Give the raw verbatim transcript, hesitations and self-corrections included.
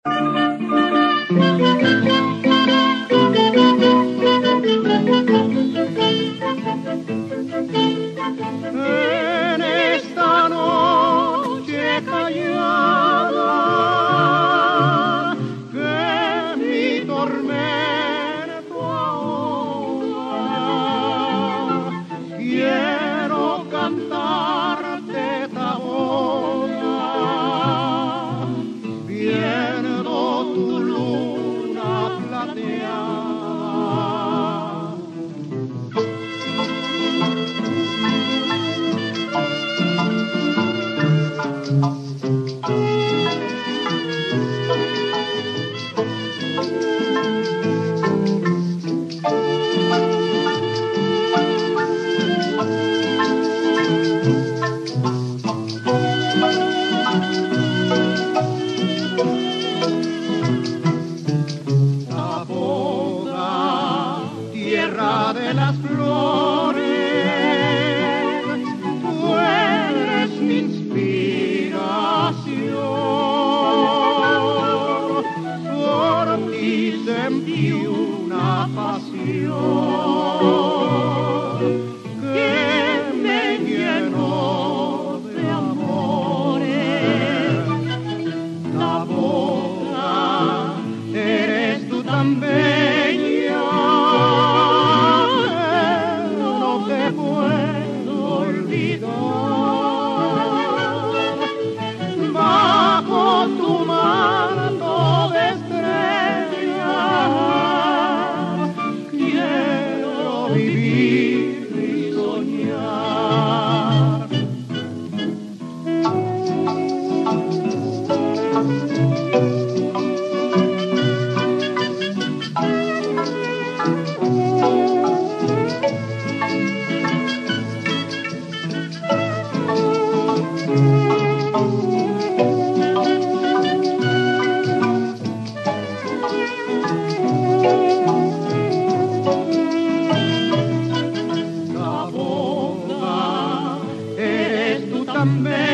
En esta noche callada que mi tormento ahoga, quiero cantarte tahoga, viendo tu luna plateada. Tierra de las flores, tú eres mi inspiración, por ti sentí una pasión que me llenó de amores. La boca, eres tú tan bella, bajo tu manto de estrellas quiero vivir y soñar. Eres tú tan bella.